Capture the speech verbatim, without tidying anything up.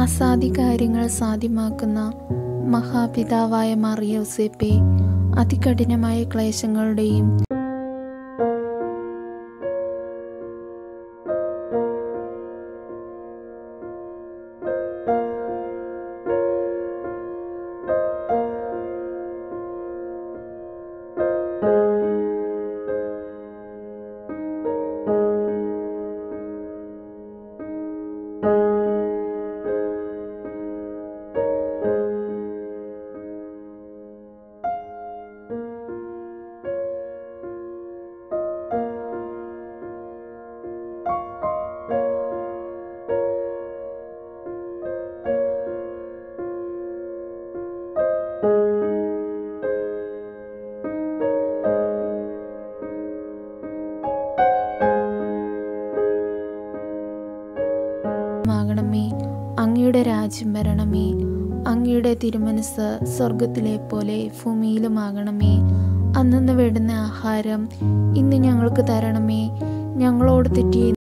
അസാധ്യ കാര്യങ്ങൾ സാധ്യമാക്കുന്ന മഹാപിതാവായ മാർ യൗസേപ്പേ, അതികഠിനമായ ക്ലേശങ്ങളുടെയും ണമേ, അങ്ങയുടെ രാജ്യം വരണമേ, അങ്ങയുടെ തിരുമനസ് സ്വർഗത്തിലെ പോലെ ഭൂമിയിലുമാകണമേ. അന്നന്ന് വേണ്ടുന്ന ആഹാരം ഇന്ന് ഞങ്ങൾക്ക് തരണമേ. ഞങ്ങളോട് തെറ്റി